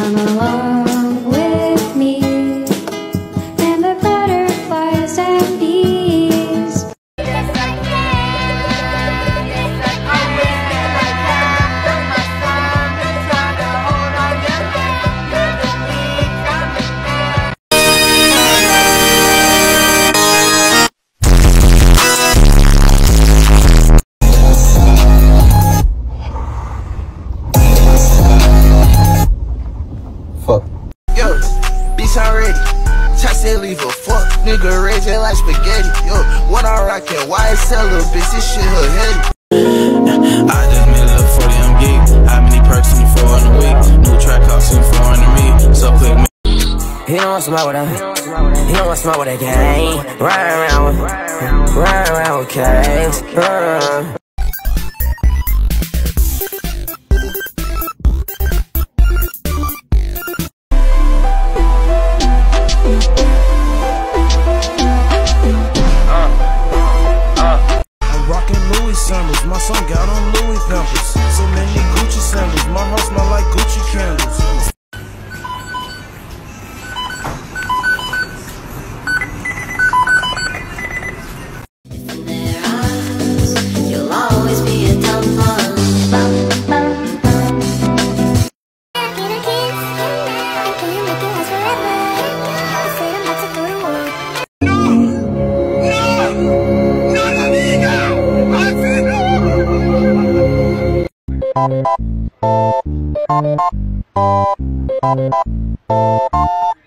come along with me, and the butterflies and bees. Fuck. Yo, bitch already. Chop said leave a fuck. Nigga raging like spaghetti. Yo, when I rockin' YSL, little bitch, this shit her heady. I just made it up 40 I'm geek. How many perks in 4 in a week? New track costing 400 me. So quick. He don't want smoke with him. He don't want smoke with a gang. Ride around with caves. Sandals. My son got on Louis Pampers. So many Gucci sandals. My house smell like Gucci candles. In their eyes, you'll always be a dumb one. No.